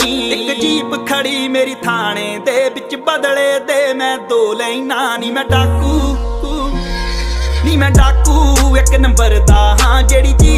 एक जीप खड़ी मेरी थाने दे बिच बदले दे मैं दो लैना नी मैं डाकू एक नंबर दा हाँ जेड़ी